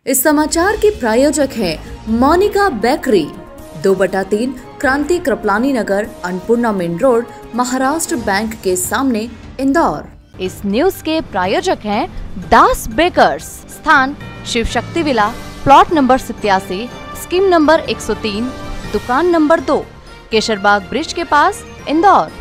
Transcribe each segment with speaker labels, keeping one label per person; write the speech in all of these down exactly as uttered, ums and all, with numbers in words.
Speaker 1: इस समाचार के प्रायोजक हैं मोनिका बेकरी, दो बटा तीन Kranti Kripalani Nagar, Annapurna main road, Maharashtra bank के सामने, इंदौर।
Speaker 2: इस न्यूज के प्रायोजक हैं दास बेकर्स, स्थान Shiv Shakti villa, plot number सत्यासी, स्कीम नंबर एक सौ तीन, दुकान नंबर दो, केशरबाग ब्रिज के पास, इंदौर।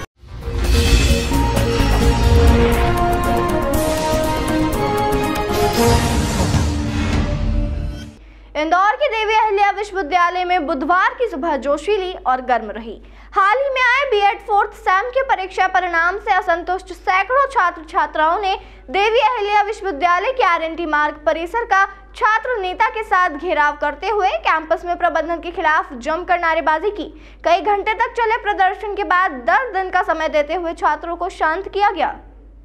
Speaker 3: इंदौर के देवी अहिल्या विश्वविद्यालय में बुधवार की सुबह जोशीली और गर्म रही। हाल ही में आए बीएड फोर्थ सेम के परीक्षा परिणाम से असंतुष्ट सैकड़ों छात्र छात्राओं ने देवी अहिल्या विश्वविद्यालय के आरएनटी मार्ग परिसर का छात्र नेता के साथ घेराव करते हुए कैंपस में प्रबंधन के खिलाफ जमकर नारेबाजी की। कई घंटे तक चले प्रदर्शन के बाद दस दिन का समय देते हुए छात्रों को शांत किया गया।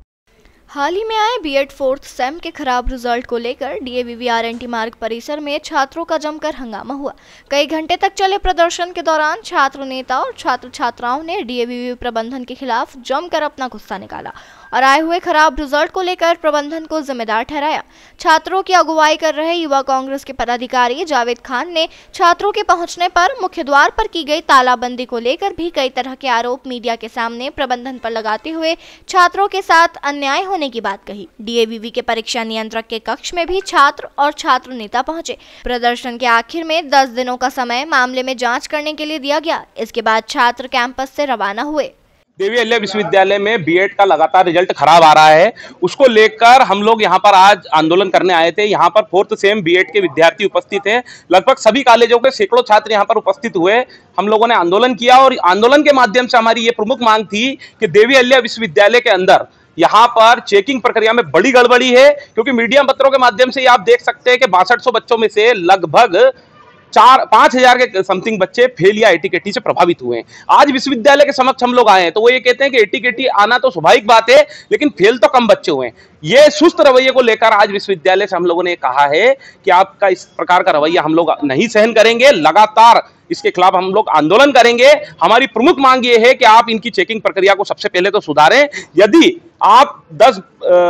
Speaker 3: हाल ही में आए बीएड फोर्थ सेम के खराब रिजल्ट को लेकर डीएवीवी आरएनटी मार्ग परिसर में छात्रों का जमकर हंगामा हुआ। कई घंटे तक चले प्रदर्शन के दौरान छात्र नेता और छात्र छात्राओं ने डीएवीवी प्रबंधन के खिलाफ जमकर अपना गुस्सा निकाला और आए हुए खराब रिजल्ट को लेकर प्रबंधन को जिम्मेदार ठहराया। छात्रों की अगुवाई कर रहे युवा कांग्रेस के पदाधिकारी जावेद खान ने छात्रों के पहुंचने पर मुख्य द्वार पर की गई तालाबंदी को लेकर भी कई तरह के आरोप मीडिया के सामने प्रबंधन पर लगाते हुए छात्रों के साथ अन्याय होने की बात कही। डीएवीवी के परीक्षा नियंत्रक के कक्ष में भी छात्र और छात्र नेता पहुंचे। प्रदर्शन के आखिर में दस दिनों का समय मामले में जांच करने के लिए दिया गया। इसके बाद छात्र कैंपस से रवाना हुए।
Speaker 4: देवी अहिल्या विश्वविद्यालय में बीएड का लगातार रिजल्ट खराब आ रहा है, उसको लेकर हम लोग यहाँ पर आज आंदोलन करने आए थे। यहाँ पर फोर्थ सेम बीएड के विद्यार्थी उपस्थित हैं। लगभग सभी कॉलेजों के सैकड़ों छात्र यहाँ पर उपस्थित हुए। हम लोगों ने आंदोलन किया और आंदोलन के माध्यम से हमारी ये प्रमुख मांग थी कि देवी अहिल्या विश्वविद्यालय के अंदर यहाँ पर चेकिंग प्रक्रिया में बड़ी गड़बड़ी है, क्योंकि मीडिया पत्रों के माध्यम से आप देख सकते हैं कि बासठ सौ बच्चों में से लगभग चार पांच हजार के समथिंग बच्चे फेल या एटीकेटी से प्रभावित हुए हैं। आज विश्वविद्यालय के समक्ष हम लोग आए हैं तो वो ये कहते हैं कि एटीकेटी आना तो स्वाभाविक बात है, लेकिन फेल तो कम बच्चे हुए हैं। ये सुस्त रवैये को लेकर आज विश्वविद्यालय से हम लोगों ने कहा है कि आपका इस प्रकार का रवैया हम लोग नहीं सहन करेंगे, लगातार इसके खिलाफ हम लोग आंदोलन करेंगे। हमारी प्रमुख मांग ये है कि आप इनकी चेकिंग प्रक्रिया को सबसे पहले तो सुधारें। यदि आप दस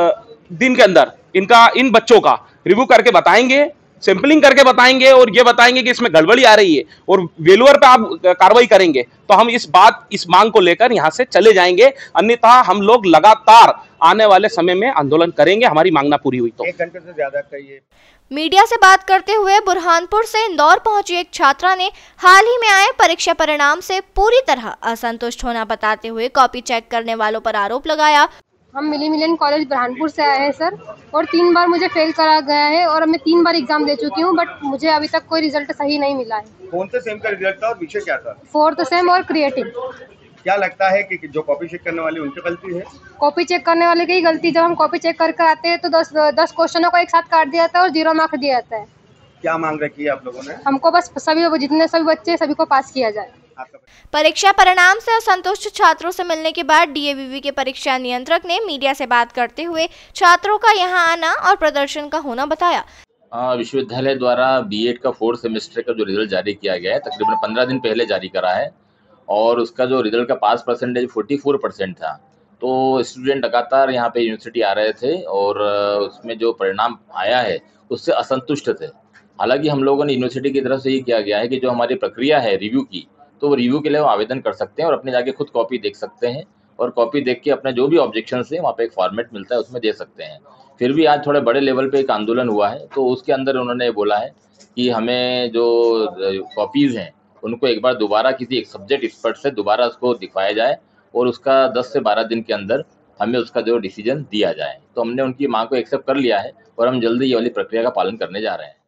Speaker 4: दिन के अंदर इनका इन बच्चों का रिव्यू करके बताएंगे, सैंपलिंग करके बताएंगे और ये बताएंगे कि इसमें गड़बड़ी आ रही है और वेलुअर पे आप कार्रवाई करेंगे, तो हम इस बात इस मांग को लेकर यहां से चले जाएंगे। अन्यथा हम लोग लगातार आने वाले समय में आंदोलन करेंगे, हमारी मांग ना पूरी हुई तो।
Speaker 5: एक घंटे से ज्यादा कहिए।
Speaker 3: मीडिया से बात करते हुए बुरहानपुर से इंदौर पहुंची एक छात्रा ने हाल ही में आए परीक्षा परिणाम से पूरी तरह असंतुष्ट होना बताते हुए कॉपी चेक करने वालों पर आरोप लगाया।
Speaker 6: हम मिली मिलन कॉलेज बुरहानपुर से आए हैं सर, और तीन बार मुझे फेल करा गया है और मैं तीन बार एग्जाम दे चुकी हूँ, बट मुझे अभी तक कोई रिजल्ट सही नहीं मिला है।
Speaker 5: कौन से सेम का रिजल्ट था और विषय क्या था?
Speaker 6: फोर्थ सेम और क्रिएटिव।
Speaker 5: क्या लगता है कि जो कॉपी चेक करने वाले उनकी गलती है?
Speaker 6: कॉपी चेक करने वाले की गलती। जब हम कॉपी चेक करके आते हैं तो दस दस क्वेश्चनों को एक साथ काट दिया जाता है और जीरो मार्क्स दिया जाता है।
Speaker 5: क्या मांग रखी है आप लोगों ने?
Speaker 6: हमको बस सभी जितने सभी बच्चे सभी को पास किया जाए।
Speaker 3: परीक्षा परिणाम से असंतुष्ट छात्रों से मिलने के बाद डीएवीवी के परीक्षा नियंत्रक ने मीडिया से बात करते हुए छात्रों का यहां आना और प्रदर्शन का होना बताया।
Speaker 7: विश्वविद्यालय द्वारा बीएड का फोर्थ सेमेस्टर का जो रिजल्ट जारी किया गया है, तकरीबन पंद्रह दिन पहले जारी करा है और उसका जो रिजल्ट का पास परसेंटेज चौवालीस परसेंट था। तो स्टूडेंट लगातार यहाँ पे यूनिवर्सिटी आ रहे थे और उसमें जो परिणाम आया है उससे असंतुष्ट थे। हालांकि हम लोगों ने यूनिवर्सिटी की तरफ से ये किया गया है कि जो हमारी प्रक्रिया है रिव्यू की, तो वो रिव्यू के लिए वो आवेदन कर सकते हैं और अपने जाके खुद कॉपी देख सकते हैं और कॉपी देख के अपने जो भी ऑब्जेक्शंस हैं वहाँ पे एक फॉर्मेट मिलता है उसमें दे सकते हैं। फिर भी आज थोड़े बड़े लेवल पे एक आंदोलन हुआ है, तो उसके अंदर उन्होंने बोला है कि हमें जो कॉपीज़ हैं उनको एक बार दोबारा किसी एक सब्जेक्ट एक्सपर्ट से दोबारा उसको दिखाया जाए और उसका दस से बारह दिन के अंदर हमें उसका जो डिसीजन दिया जाए। तो हमने उनकी मांग को एक्सेप्ट कर लिया है और हम जल्दी ये वाली प्रक्रिया का पालन करने जा रहे हैं।